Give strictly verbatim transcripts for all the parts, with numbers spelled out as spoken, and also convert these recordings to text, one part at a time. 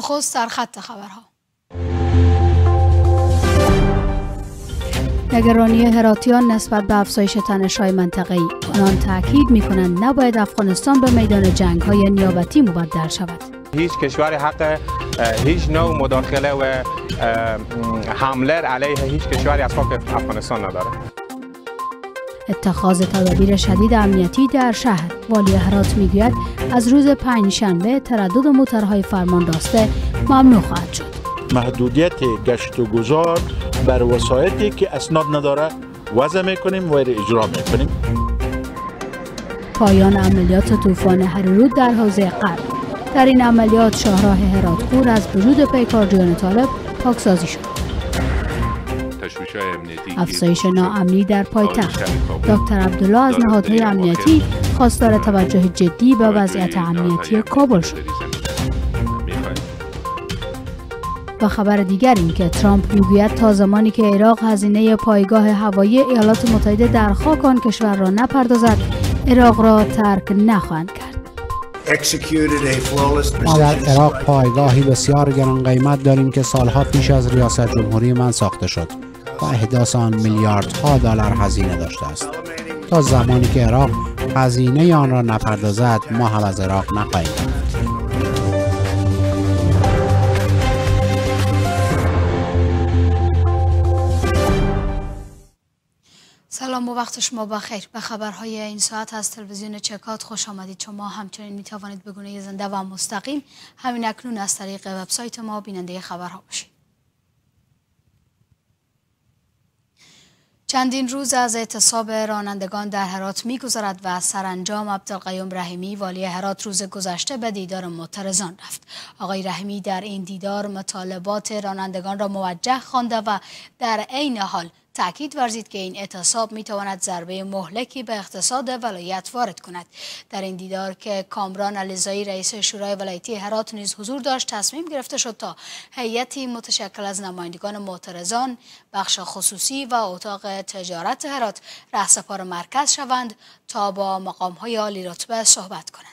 نخست در خط خبرها. نگرانی هراتیان نسبت به افزایش تنش‌های منطقه‌ای. آنان تاکید می‌کنند نباید افغانستان به میدان جنگ‌های نیابتی مبدل شود. هیچ کشور حق هیچ نوع مداخله و حمله علیه هیچ کشوری از خاک افغانستان نداره. اتخاذ تدابیر شدید امنیتی در شهر. والی هرات میگوید از روز پنجشنبه تردد موتورهای فرمان راسته ممنوع خواهد شد. محدودیت گشت و گذار بر وسایطی که اسناد نداره وضع میکنیم و اجرا میکنیم. پایان عملیات طوفان هریرود در حوزه غرب. در این عملیات شاهراه هرات خور از وجود پیکارجویان طالب پاکسازی شد. افزایش ناامنی در پایتخت. دکتر عبدالله از نهادهای امنیتی خواستار توجه جدی به وضعیت امنیتی کابل شد. و خبر دیگر این که ترامپ میگوید تا زمانی که عراق هزینه پایگاه هوایی ایالات متحده در خاک آن کشور را نپردازد، عراق را ترک نخواهند کرد. ما در عراق پایگاهی بسیار گران قیمت داریم که سالها پیش از ریاست جمهوری من ساخته شد و احداث آن میلیاردها دلار هزینه داشته است. تا زمانی که عراق هزینه آن را نپردازد، ما هم از عراق نخواهیم رفت. سلام و وقت شما بخیر. به خبرهای این ساعت از تلویزیون چکات خوش آمدید. شما همچنین می توانید به گونه زنده و مستقیم همین اکنون از طریق وبسایت ما بیننده خبرها باشید. چندین روز از اعتصاب رانندگان در هرات می‌گذرد و سرانجام عبدالقیوم رحیمی والی هرات روز گذشته به دیدار معترضان رفت. آقای رحیمی در این دیدار مطالبات رانندگان را موجه خوانده و در عین حال تأکید ورزید که این اعتصاب می‌تواند ضربه مهلکی به اقتصاد ولایت وارد کند. در این دیدار که کامران علیزایی رئیس شورای ولایتی هرات نیز حضور داشت، تصمیم گرفته شد تا هیئتی متشکل از نمایندگان معترضان، بخش خصوصی و اتاق تجارت هرات رهسپار مرکز شوند تا با مقام‌های عالی رتبه صحبت کنند.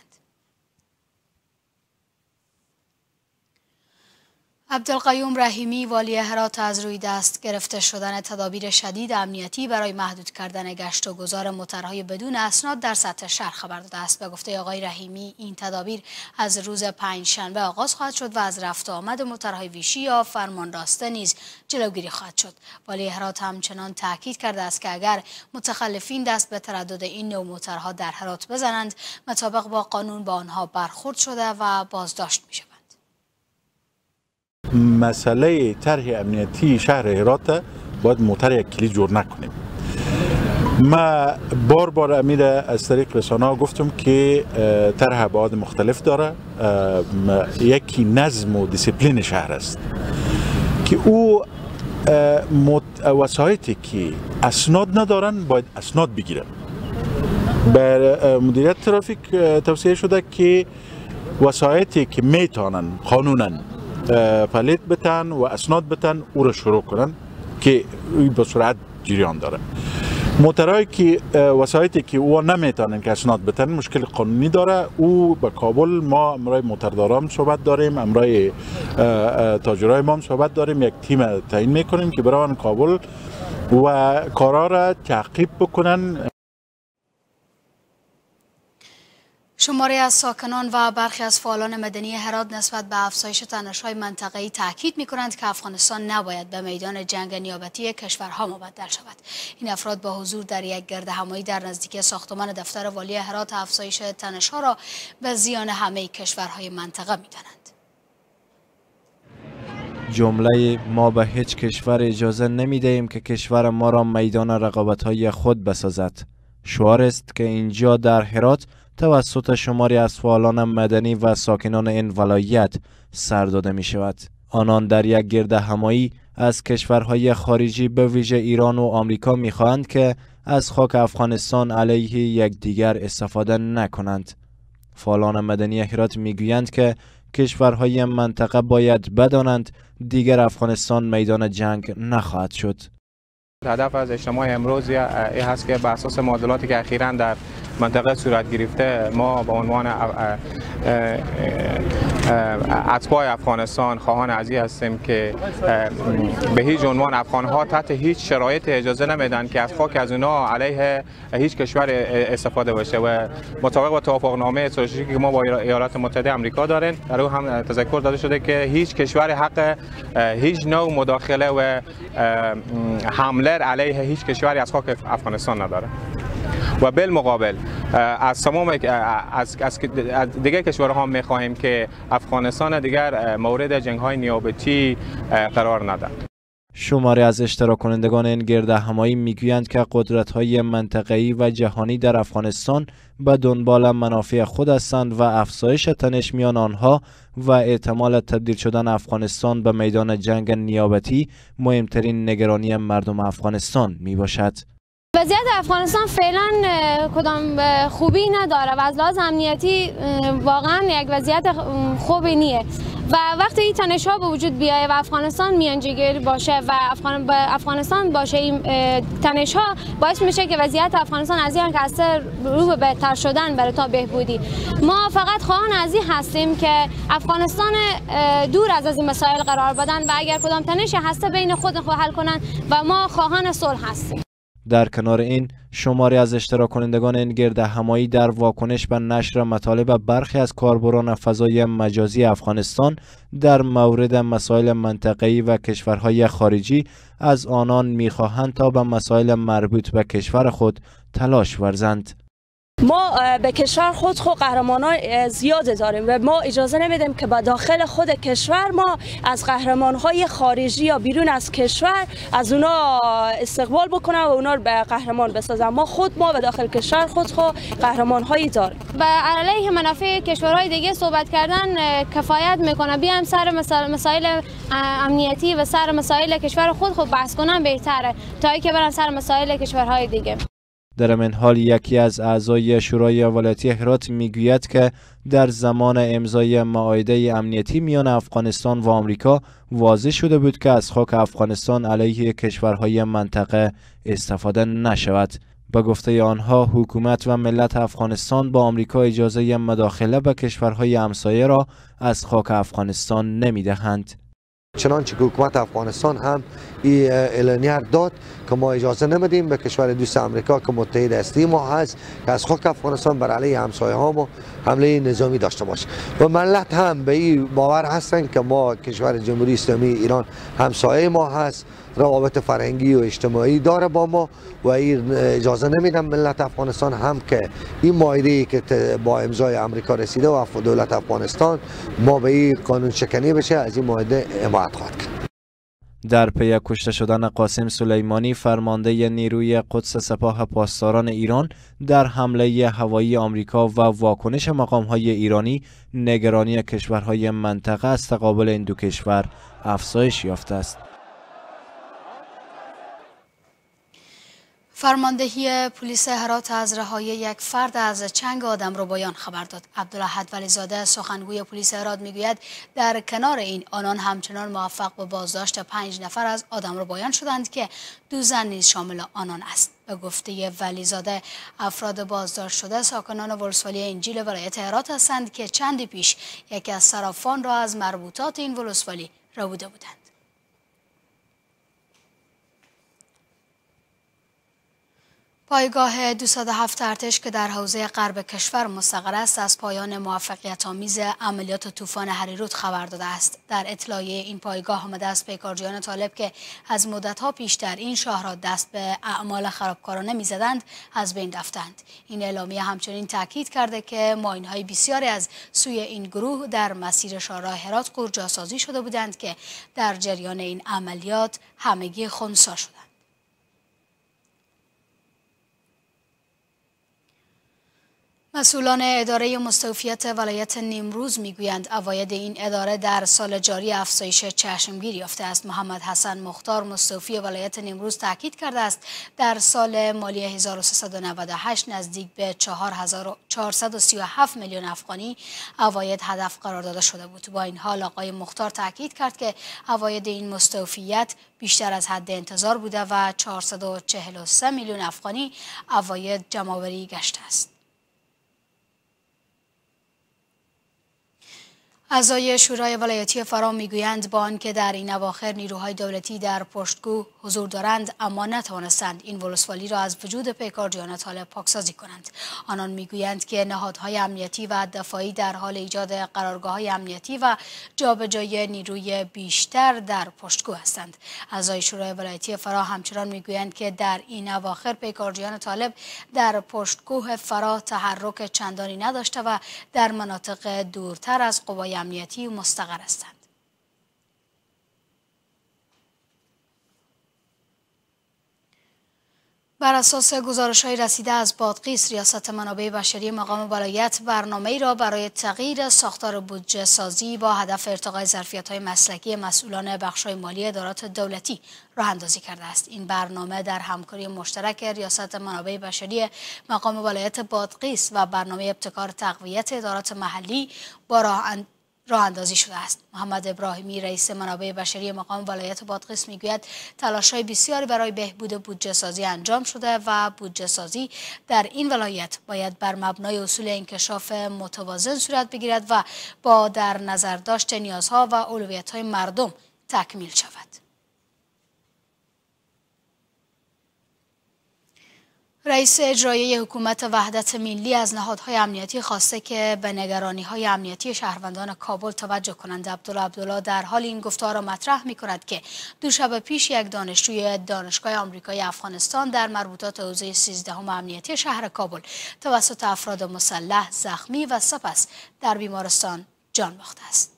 عبدالقیوم رحیمی والی هرات از روی دست گرفته شدن تدابیر شدید امنیتی برای محدود کردن گشت و گذار موتورهای بدون اسناد در سطح شهر خبر داده است. به گفته آقای رحیمی این تدابیر از روز پنجشنبه آغاز خواهد شد و از رفت و آمد موتورهای ویشی یا فرمان راسته نیز جلوگیری خواهد شد. والی هرات همچنان تاکید کرده است که اگر متخلفین دست به تردد این نوع موتورها در هرات بزنند، مطابق با قانون با آنها برخورد شده و بازداشت می شود. مسئله طرح امنیتی شهر هرات باید موتر یک کلی جور نکنیم. ما بار بار امیر از طریق رسانه‌ها گفتم که طرح ابعاد مختلف داره. یکی نظم و دیسیپلین شهر است که او وسایطی که اسناد ندارن باید اسناد بگیرن. بر مدیریت ترافیک توصیه شده که وسایطی که میتونن قانونا پلیت بتن و اسناد بتن او را شروع کنن که به سرعت جریان داره. موترهایی که وسایطی که او نمیتونن که اسناد بتن مشکل قانونی داره. او به کابل ما امرای موترداران صحبت داریم، امرای تاجرای ما صحبت داریم، یک تیم تعیین میکنیم که برای کابل و کارا را تعقیب بکنن. شماری از ساکنان و برخی از فعالان مدنی هرات نسبت به افزایش تنش‌های منطقه‌ای تاکید می‌کنند که افغانستان نباید به میدان جنگ نیابتی کشورها مبدل شود. این افراد با حضور در یک گردهمایی در نزدیکی ساختمان دفتر والی هرات افزایش تنش‌ها را به زیان همه کشورهای منطقه می‌دانند. جمله ما به هیچ کشور اجازه نمی‌دهیم که کشور ما را میدان رقابت‌های خود بسازد. شعار است که اینجا در هرات توسط شماری از فعالان مدنی و ساکنان این ولایت سر داده می شود. آنان در یک گردهمایی از کشورهای خارجی به ویژه ایران و آمریکا می خواهند که از خاک افغانستان علیه یکدیگر استفاده نکنند. فعالان مدنی هرات می گویند که کشورهای منطقه باید بدانند دیگر افغانستان میدان جنگ نخواهد شد. هدف از اجتماع امروز این هست که بر اساس معادلاتی که اخیراً در منطقه صورت گرفته، ما به عنوان اتباع افغانستان خواهان عزیز هستیم که به هیچ عنوان افغانها تحت هیچ شرایط اجازه نمیدن که از خاک از اونا علیه هیچ کشور استفاده بشه و مطابق با توافقنامه استراتژیکی که ما با ایالات متحده آمریکا داریم، در او هم تذکر داده شده که هیچ کشور حق هیچ نوع مداخله و حمله علیه هیچ کشوری از خاک افغانستان نداره. و بالمقابل از تمام از, از دیگر کشورها هم می‌خواهیم که افغانستان دیگر مورد جنگ‌های نیابتی قرار ندهد. شماری از اشتراک کنندگان این گردهمایی میگویند که قدرت‌های منطقه‌ای و جهانی در افغانستان به دنبال منافع خود هستند و افزایش تنش میان آنها و احتمال تبدیل شدن افغانستان به میدان جنگ نیابتی مهمترین نگرانی مردم افغانستان میباشد. وضعیت افغانستان فعلا کدام خوبی نداره و از لحاظ امنیتی واقعا یک وضعیت خوبی نیه و وقتی این تنش‌ها به وجود بیایه و افغانستان میانجیگری باشه و افغان به افغانستان باشه، این تنش‌ها باعث میشه که وضعیت افغانستان از این که از رو به بهتر شدن بره تا بهبودی. ما فقط خواهان از این هستیم که افغانستان دور از از این مسائل قرار بدن و اگر کدام تنش هسته بین خود حل کنن و ما خواهان صلح هستیم. در کنار این، شماری از اشتراک کنندگان این گردهمایی در واکنش به نشر مطالب برخی از کاربران فضای مجازی افغانستان در مورد مسائل منطقه‌ای و کشورهای خارجی از آنان می‌خواهند تا به مسائل مربوط به کشور خود تلاش ورزند. ما به کشور خود خود قهرمانای زیاد داریم و ما اجازه نمیدیم که به داخل خود کشور ما از قهرمانهای خارجی یا بیرون از کشور از اونا استقبال بکنن و اونا به قهرمان بسازن. ما خود ما به داخل کشور خود خود قهرمانهایی داریم. و علیه منافع کشورهای دیگه صحبت کردن کفایت میکنه. بیام سر مسائل امنیتی و سر مسائل کشور خود خود بحث کنن بهتره تا اینکه برن سر مسائل کشورهای دیگه. در این حال یکی از اعضای شورای ولایتی هرات میگوید که در زمان امضای معاهده امنیتی میان افغانستان و آمریکا واضح شده بود که از خاک افغانستان علیه کشورهای منطقه استفاده نشود. به گفته آنها حکومت و ملت افغانستان با آمریکا اجازه مداخله به کشورهای همسایه را از خاک افغانستان نمیدهند. چنانچه که حکومت افغانستان هم این اعلامیه داد که ما اجازه نمیدیم به کشور دوست آمریکا که متحد اصلی ما هست که از خاک افغانستان بر علیه همسایه ها ما حمله نظامی داشته باشه و ملت هم به این باور هستن که ما کشور جمهوری اسلامی ایران همسایه ما هست، روابط فرهنگی و اجتماعی داره با ما و این اجازه نمیدم ملت افغانستان هم که این معاهده که با امضای آمریکا رسیده و دولت افغانستان ما به این قانون شکنی بشه از این معاهده حمایت خواهد کرد. در پی کشته شدن قاسم سلیمانی فرمانده نیروی قدس سپاه پاسداران ایران در حمله هوایی آمریکا و واکنش مقام‌های ایرانی، نگرانی کشورهای منطقه از تقابل این دو کشور افزایش یافته است. فرماندهی پلیس هرات از رهایی یک فرد از چنگ آدمربایان خبر داد. عبدالأحد ولیزاده سخنگوی پلیس هرات میگوید در کنار این آنان همچنان موفق به بازداشت پنج نفر از آدمربایان شدند که دو زن نیز شامل آنان است. به گفته ولیزاده افراد بازداشت شده ساکنان ولسوالی انجیل ولایت هرات هستند که چندی پیش یکی از صرافان را از مربوطات این ولسوالی ربوده بودند. پایگاه دویست و هفت ارتش که در حوزه غرب کشور مستقر است از پایان موفقیت آمیز عملیات طوفان هریرود خبر داده است. در اطلاعیه این پایگاه آمده است پیکارجویان طالب که از مدت‌ها پیش در این شهر را دست به اعمال خرابکارانه می‌زدند از بین رفتند. این اعلامیه همچنین تاکید کرده که ماین‌های بسیاری از سوی این گروه در مسیر شهرهای هرات قورجاسازی شده بودند که در جریان این عملیات همگی خنثی شدند. مسئولان اداره مستوفیت ولایت نیمروز میگویند عواید این اداره در سال جاری افزایش چشمگیر یافته است. محمد حسن مختار مستوفی ولایت نیمروز تاکید کرده است در سال مالی هزار و سیصد و نود و هشت نزدیک به چهار هزار و چهارصد و سی و هفت میلیون افغانی عواید هدف قرار داده شده بود. با این حال آقای مختار تاکید کرد که عواید این مستوفیت بیشتر از حد انتظار بوده و چهارصد و چهل و سه میلیون افغانی عواید جمع‌آوری گشته است. اعضای شورای ولایتی فرا میگویند با آنکه در این اواخر نیروهای دولتی در پشتگو حضور دارند اما نتوانستند این ولسوالی را از وجود پیکار جان طالب پاکسازی کنند. آنان میگویند که نهادهای امنیتی و دفاعی در حال ایجاد قرارگاه‌های امنیتی و جابجایی نیروی بیشتر در پشتگو هستند. اعضای شورای ولایتی فرا همچنان میگویند که در این اواخر پیکارجویان طالب در پشتگوه فرا تحرک چندانی نداشته و در مناطق دورتر از قوای امنیتی مستقر هستند. بر اساس گزارش‌های رسیده از بادغیس، ریاست منابع بشری مقام ولایت برنامه‌ای را برای تغییر ساختار بودجه سازی با هدف ارتقای ظرفیت‌های مسلکی مسئولان بخش‌های مالی ادارات دولتی راه اندازی کرده است. این برنامه در همکاری مشترک ریاست منابع بشری مقام ولایت بادغیس و برنامه ابتکار تقویت ادارات محلی با راه راه اندازی شده است. محمد ابراهیمی رئیس منابع بشری مقام ولایت بادغیس میگوید تلاش‌های بسیاری برای بهبود بودجه سازی انجام شده و بودجه سازی در این ولایت باید بر مبنای اصول انکشاف متوازن صورت بگیرد و با در نظر داشت نیازها و اولویت‌های مردم تکمیل شود. رئیس اجرایی حکومت وحدت ملی از نهادهای امنیتی خواسته که به نگرانی‌های امنیتی شهروندان کابل توجه کنند. عبدالله عبدالله در حال این گفتار را مطرح می‌کند که دوشب پیش یک دانشجوی دانشگاه آمریکایی افغانستان در مربوطات حوزه سیزدهم امنیتی شهر کابل توسط افراد مسلح زخمی و سپس در بیمارستان جان باخته است.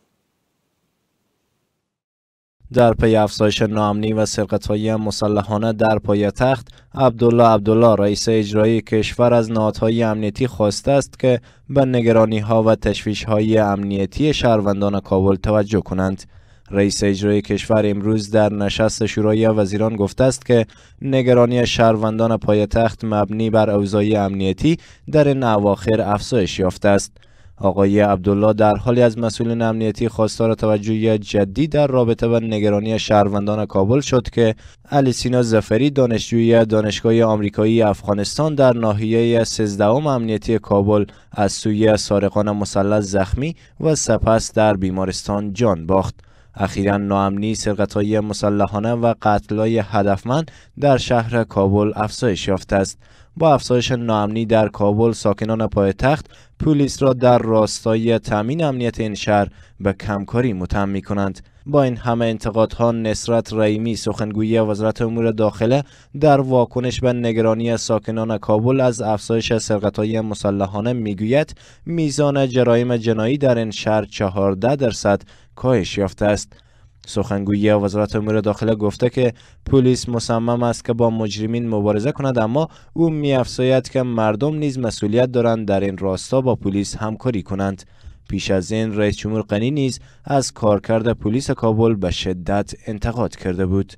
در پی افزایش ناامنی و سرقت‌های مسلحانه در پایتخت، عبدالله عبدالله رئیس اجرایی کشور از نهادهای امنیتی خواسته است که به نگرانی‌ها و تشویش‌های امنیتی شهروندان کابل توجه کنند. رئیس اجرایی کشور امروز در نشست شورای وزیران گفته است که نگرانی شهروندان پایتخت مبنی بر اوضاع امنیتی در این اواخر افزایش یافته است. آقای عبدالله در حالی از مسئولین امنیتی خواستار توجه جدی در رابطه با نگرانی شهروندان کابل شد که علی سینا ظفری دانشجوی دانشگاه آمریکایی افغانستان در ناحیه سیزدهم امنیتی کابل از سوی سارقان مسلح زخمی و سپس در بیمارستان جان باخت. اخیراً ناامنی، سرقت‌های مسلحانه و قتل‌های هدفمند در شهر کابل افزایش یافته است. با افزایش ناامنی در کابل، ساکنان پایتخت پلیس را در راستای تامین امنیت این شهر به کمکاری متهم می‌کنند. با این همه انتقادها، نصرت رحیمی سخنگوی وزارت امور داخله در واکنش به نگرانی ساکنان کابل از افزایش سرقت‌های مسلحانه میگوید میزان جرایم جنایی در این شهر چهارده درصد کاهش یافته است. سخنگوی وزارت امور داخله گفته که پلیس مصمم است که با مجرمین مبارزه کند، اما او می‌افزاید که مردم نیز مسئولیت دارند در این راستا با پلیس همکاری کنند. پیش از این رئیس جمهور غنی نیز از کارکرد پلیس کابل به شدت انتقاد کرده بود.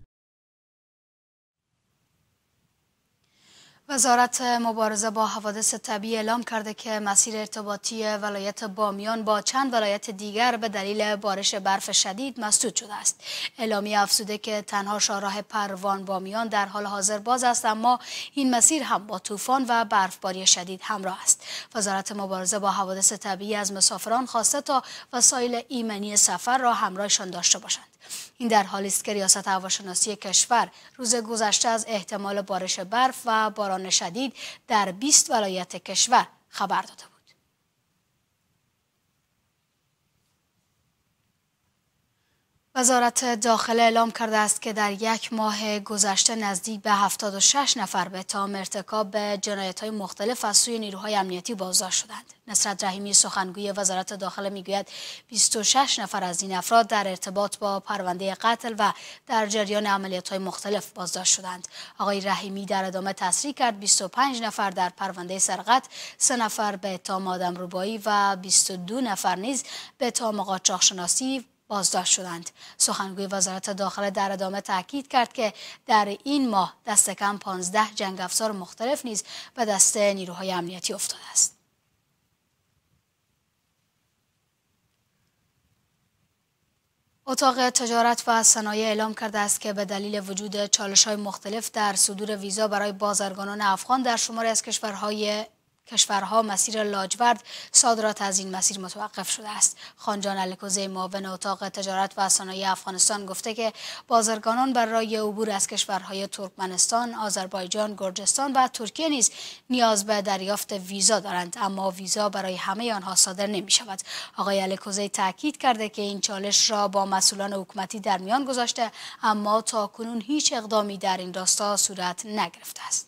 وزارت مبارزه با حوادث طبیعی اعلام کرده که مسیر ارتباطی ولایت بامیان با چند ولایت دیگر به دلیل بارش برف شدید مسدود شده است. اعلامیه افزوده که تنها شاهراه پروان بامیان در حال حاضر باز است، اما این مسیر هم با طوفان و برفباری شدید همراه است. وزارت مبارزه با حوادث طبیعی از مسافران خواسته تا وسایل ایمنی سفر را همراهشان داشته باشند. این در حالی است که ریاست هواشناسی کشور روز گذشته از احتمال بارش برف و باران شدید در بیست ولایت کشور خبر داده بود. وزارت داخله اعلام کرده است که در یک ماه گذشته نزدیک به هفتاد و شش نفر به اتهام ارتکاب به جنایت‌های مختلف از سوی نیروهای امنیتی بازداشت شدند. نصرت رحیمی سخنگوی وزارت داخله میگوید بیست و شش نفر از این افراد در ارتباط با پرونده قتل و در جریان عملیات‌های مختلف بازداشت شدند. آقای رحیمی در ادامه تصریح کرد بیست و پنج نفر در پرونده سرقت، سه نفر به اتهام آدمربایی و بیست و دو نفر نیز به اتهام قاچاق‌شناسی بازداشت شدند. سخنگوی وزارت داخله در ادامه تاکید کرد که در این ماه دست کم پانزده جنگ افزار مختلف نیز به دست نیروهای امنیتی افتاده است. اتاق تجارت و صنایع اعلام کرده است که به دلیل وجود چالش‌های مختلف در صدور ویزا برای بازرگانان افغان در شماری از کشورهای کشورها مسیر لاجورد صادرات از این مسیر متوقف شده است. خانجان الکوزی معاون اتاق تجارت و صنایع افغانستان گفته که بازرگانان برای عبور از کشورهای ترکمنستان، آذربایجان، گرجستان و ترکیه نیز نیاز به دریافت ویزا دارند، اما ویزا برای همه آنها صادر نمی شود. آقای الکوزی تاکید کرده که این چالش را با مسئولان حکومتی در میان گذاشته، اما تاکنون هیچ اقدامی در این راستا صورت نگرفته است.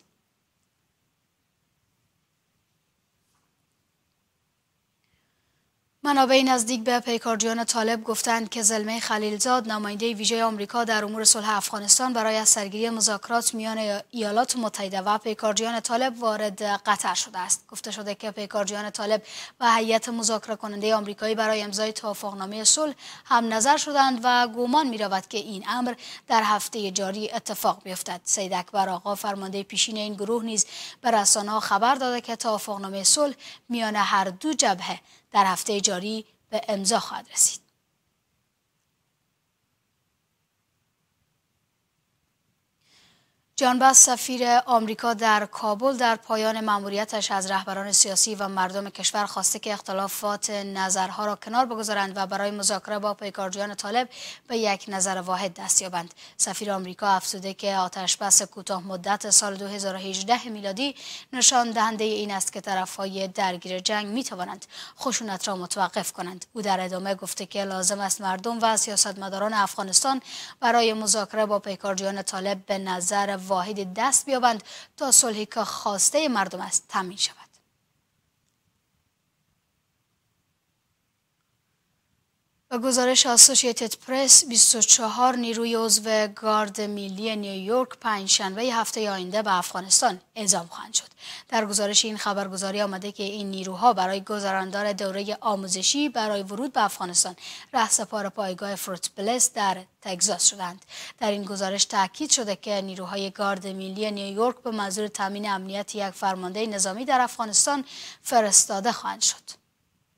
منابع نزدیک به پیکارجویان طالب گفتند که زلمه خلیلزاد، نماینده ویژه آمریکا در امور صلح افغانستان، برای از سرگیری مذاکرات میان ایالات متحده و پیکارجویان طالب وارد قطر شده است. گفته شده که پیکارجویان طالب و هیئت مذاکره کننده آمریکایی برای امضای توافقنامه صلح هم نظر شدند و گمان می‌رود که این امر در هفته جاری اتفاق بیفتد. سید اکبر آقا، فرمانده پیشین این گروه، نیز به رسانه‌ها خبر داده که توافقنامه صلح میان هر دو جبهه در هفته جاری به امضا خواهد رسید. جان باس، سفیر آمریکا در کابل، در پایان مأموریتش از رهبران سیاسی و مردم کشور خواسته که اختلافات نظرها را کنار بگذارند و برای مذاکره با پیکارجویان طالب به یک نظر واحد دست یابند. سفیر آمریکا افزوده که آتشبس کوتاه مدت سال دو هزار و هجده میلادی نشان دهنده این است که طرفهای درگیر جنگ می توانند خشونت را متوقف کنند. او در ادامه گفته که لازم است مردم و سیاستمداران افغانستان برای مذاکره با پیکارجویان طالب به نظر واحد دست بیابند تا صلحی که خواسته مردم است تامین شود. به گزارش اسوسییتد پرس، بیست و چهار نیروی عضو گارد ملی نیویورک پنجشنبه هفته آینده به افغانستان اعزام خواهند شد. در گزارش این خبرگزاری آمده که این نیروها برای گذراندن دوره آموزشی برای ورود به افغانستان رهسپار پایگاه فورت بلیس در تگزاس شدند. در این گزارش تاکید شده که نیروهای گارد ملی نیویورک به منظور تامین امنیت یک فرمانده نظامی در افغانستان فرستاده خواهند شد.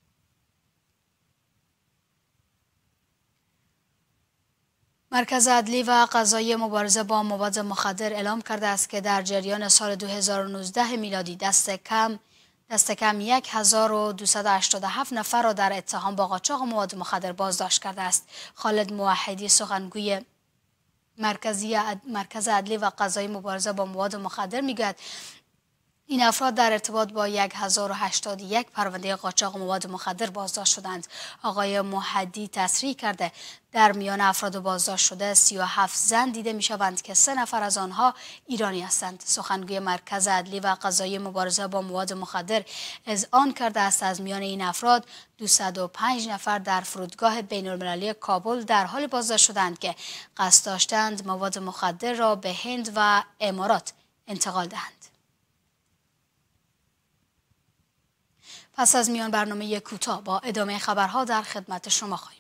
مرکز عدلی و قضایی مبارزه با مواد مخدر اعلام کرده است که در جریان سال دو هزار و نوزده میلادی دست کم دست کم هزار و دویست و هشتاد و هفت نفر را در اتهام با قاچاق مواد مخدر بازداشت کرده است. خالد موحدی، سخنگوی مرکزی عد... مرکز عدلی و قضایی مبارزه با مواد مخدر، میگوید این افراد در ارتباط با هزار و هشتاد و یک پرونده قاچاق مواد مخدر بازداشت شدند. آقای موحدی تصریح کرده در میان افراد بازداشت شده سی و هفت زن دیده می شوند که سه نفر از آنها ایرانی هستند. سخنگوی مرکز عدلی و قضایی مبارزه با مواد مخدر اذعان کرده است از میان این افراد دویست و پنج نفر در فرودگاه بین المللی کابل در حال بازداشت شدند که قصد داشتند مواد مخدر را به هند و امارات انتقال دهند. پس از میان برنامه کوتاه با ادامه خبرها در خدمت شما خواهیم.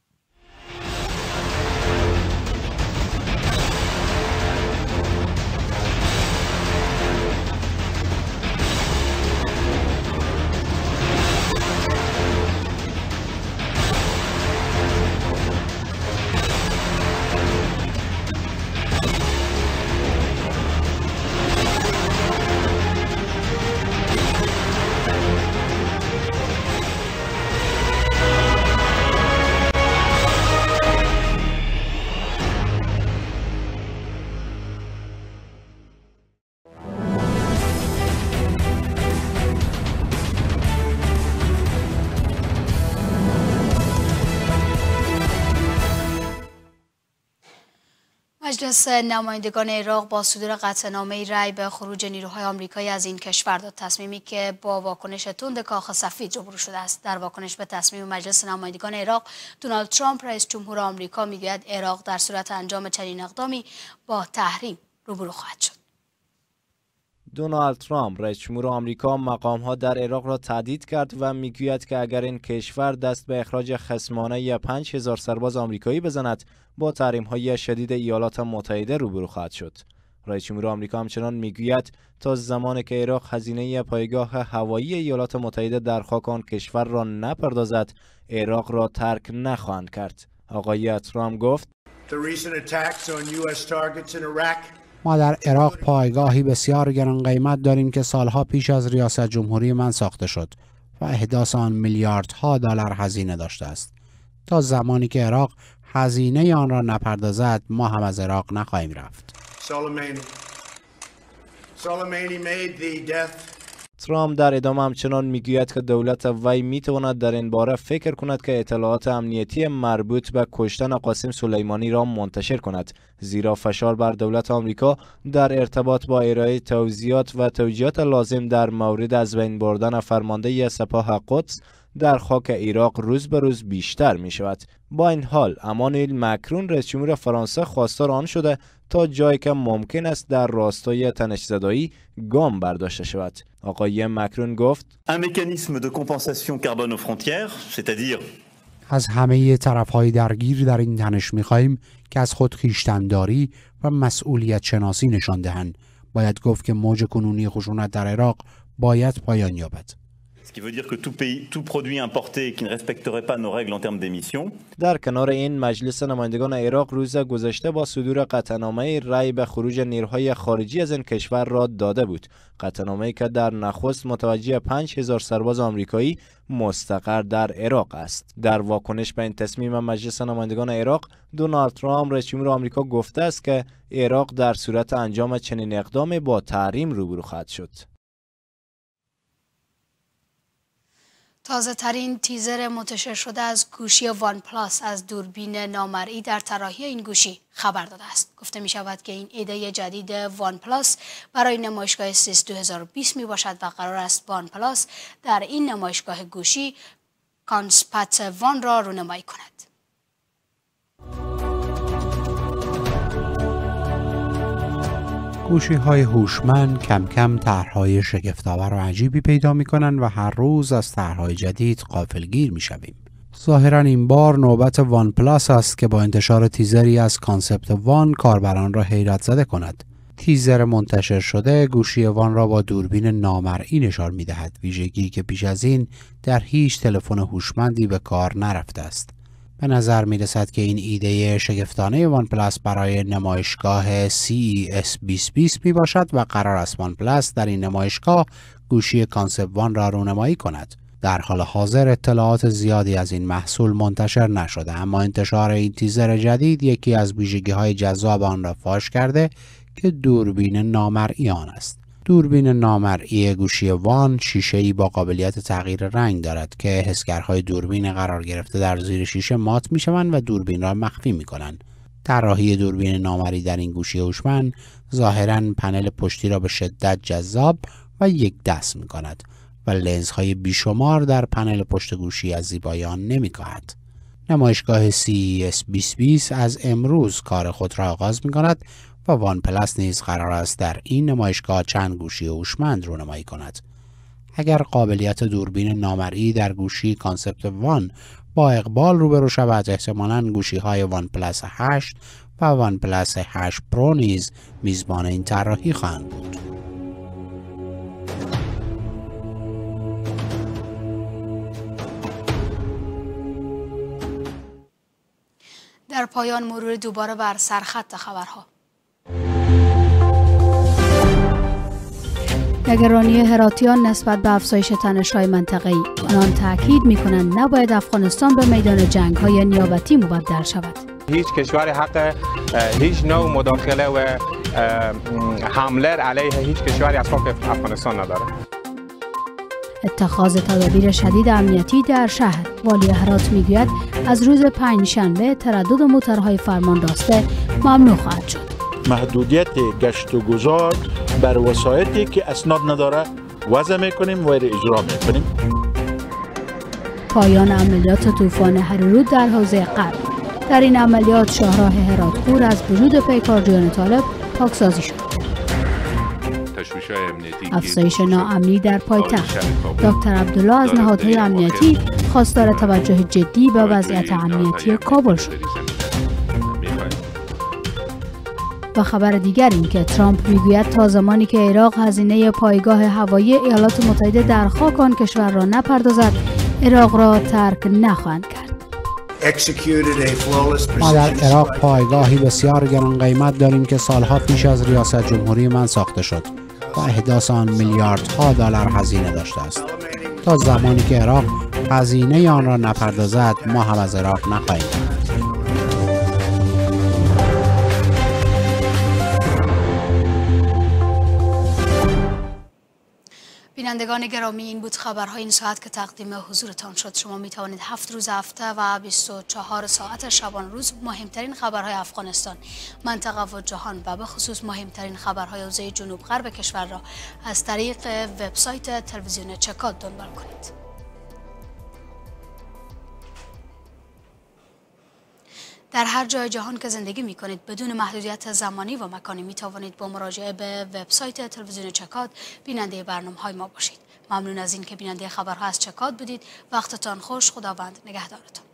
مجلس نمایندگان عراق با صدور قطعنامه رأی به خروج نیروهای آمریکایی از این کشور داد، تصمیمی که با واکنش تند کاخ سفید روبرو شده است. در واکنش به تصمیم مجلس نمایندگان عراق، دونالد ترامپ رئیس جمهور آمریکا میگوید عراق در صورت انجام چنین اقدامی با تحریم روبرو خواهد شد. دونالد ترامپ رئیس جمهور آمریکا مقام‌ها در عراق را تهدید کرد و میگوید که اگر این کشور دست به اخراج خصمانه پنج هزار سرباز آمریکایی بزند، با تحریم‌های شدید ایالات متحده روبرو خواهد شد. رئیس جمهور آمریکا همچنان میگوید تا زمانی که عراق هزینه پایگاه هوایی ایالات متحده در خاک آن کشور را نپردازد، عراق را ترک نخواهند کرد. آقای ترامپ گفت: The recent attacks on U S targets in Iraq ما در عراق پایگاهی بسیار گران قیمت داریم که سالها پیش از ریاست جمهوری من ساخته شد و احداث آن میلیاردها دلار هزینه داشته است. تا زمانی که عراق هزینه آن را نپردازد ما هم از عراق نخواهیم رفت. ترامپ در ادامه همچنان میگوید که دولت وی میتواند در این باره فکر کند که اطلاعات امنیتی مربوط به کشتن قاسم سلیمانی را منتشر کند، زیرا فشار بر دولت آمریکا در ارتباط با ارائه توضیحات و توجیهات لازم در مورد از بین بردن فرمانده سپاه قدس در خاک عراق روز به روز بیشتر می شود. با این حال امانوئل مکرون رئیس جمهور فرانسه خواستار آن شده تا جایی که ممکن است در راستای تنش‌زدایی گام برداشته شود. آقای مکرون گفت: un mécanisme de compensation carbone aux frontières, c'est-à-dire از همه طرف‌های درگیر در این تنش می‌خواهیم که از خود خویشتن‌داری و مسئولیت شناسی نشان دهند. باید گفت که موج کنونی خشونت در عراق باید پایان یابد. Ce qui veut dire que tout pays, tout produit importé qui ne respecterait pas nos règles en termes d'émissions. در کنار این مجلس نمایندگان عراق روز گذشته با صدور قطعنامه رأی به خروج نیروهای خارجی از این کشور را داده بود. قطعنامه‌ای که در نخست متوجه پنج هزار سرباز آمریکایی مستقر در عراق است. در واکنش به این تصمیم مجلس نمایندگان عراق، دونالد ترامپ رئیس جمهور آمریکا گفته است که عراق در صورت انجام چنین اقدامی با تحریم روبرو خواهد شد. تازه ترین تیزر منتشر شده از گوشی وان پلاس از دوربین نامرئی در طراحی این گوشی خبر داده است. گفته می شود که این ایده جدید وان پلاس برای نمایشگاه سیس دو هزار و بیست می باشد و قرار است وان پلاس در این نمایشگاه گوشی کانسپت وان را رونمایی کند. گوشی های هوشمند کم کم طرح‌های شگفت‌آور و عجیبی پیدا می‌کنند و هر روز از طرح‌های جدید غافلگیر می‌شویم. ظاهراً این بار نوبت وان پلاس است که با انتشار تیزری از کانسپت وان کاربران را حیرت زده کند. تیزر منتشر شده گوشی وان را با دوربین نامرئی نشان می‌دهد، ویژگی که پیش از این در هیچ تلفن هوشمندی به کار نرفته است. به نظر می رسد که این ایده شگفتانه وان پلاس برای نمایشگاه سی ای اس بیست بیست می باشد و قرار است وان پلاس در این نمایشگاه گوشی کانسپت وان را رونمایی کند. در حال حاضر اطلاعات زیادی از این محصول منتشر نشده، اما انتشار این تیزر جدید یکی از ویژگی‌های جذاب آن را فاش کرده که دوربین نامرئی آن است. دوربین نامرئی گوشی وان شیشه‌ای با قابلیت تغییر رنگ دارد که حسگرهای دوربین قرار گرفته در زیر شیشه مات می‌شوند و دوربین را مخفی می‌کنند. طراحی دوربین نامرئی در این گوشی هوشمند ظاهراً پنل پشتی را به شدت جذاب و یک دست می‌کند و لنزهای بیشمار در پنل پشت گوشی از زیبایی آن نمی‌کاهد. نمایشگاه سی ای اس بیست بیست از امروز کار خود را آغاز می‌کند و وان پلاس نیز قرار است در این نمایشگاه چند گوشی هوشمند رونمایی کند. اگر قابلیت دوربین نامرئی در گوشی کانسپت وان با اقبال روبرو شود، احتمالاً گوشی‌های وان پلاس هشت و وان پلاس هشت پرو نیز میزبان این طراحی خواهند بود. در پایان مرور دوباره بر سرخط خبرها. نگرانی هراتیان نسبت به افزایش تنش‌های منطقه‌ای. آنان تاکید می‌کنند نباید افغانستان به میدان جنگ‌های نیابتی مبدل شود. هیچ کشور حق هیچ نوع مداخله و حمله علیه هیچ کشوری از خاک افغانستان نداره. اتخاذ تدابیر شدید امنیتی در شهر. والی هرات میگوید از روز پنجشنبه تردد موتورهای فرمان راسته ممنوع خواهد شد. محدودیت گشت و گذار بر وسایطی که اسناد نداره وضع میکنیم و اجرا میکنیم. پایان عملیات طوفان هریرود در حوزه غرب. در این عملیات شاهراه هرات خور از وجود پیکارجویان طالب پاکسازی شد. افزایش ناامنی در پایتخت. دکتر عبدالله از نهادهای امنیتی خواستار توجه جدی به وضعیت امنیتی کابل شد. و خبر دیگر این که ترامپ میگوید تا زمانی که عراق هزینه پایگاه هوایی ایالات متحده در خاک آن کشور را نپردازد، عراق را ترک نخواهند کرد. ما در عراق پایگاهی بسیار گران قیمت داریم که سالها پیش از ریاست جمهوری من ساخته شد و احداث آن میلیاردها دلار هزینه داشته است. تا زمانی که عراق هزینه آن را نپردازد ما هم از عراق نخواهیم رفت. بینندگان گرامی، این بود خبرهای این ساعت که تقدیم حضورتان شد. شما می توانید هفت روز هفته و بیست و چهار ساعت شبان روز مهمترین خبرهای افغانستان، منطقه و جهان و به خصوص مهمترین خبرهای حوزه جنوب غرب کشور را از طریق وبسایت تلویزیون چکات دنبال کنید. در هر جای جهان که زندگی می کنید بدون محدودیت زمانی و مکانی می توانید با مراجعه به وبسایت تلویزیون چکات بیننده برنامه‌های ما باشید. ممنون از این که بیننده خبرها از چکات بودید. وقتتان خوش. خداوند نگهدارتان.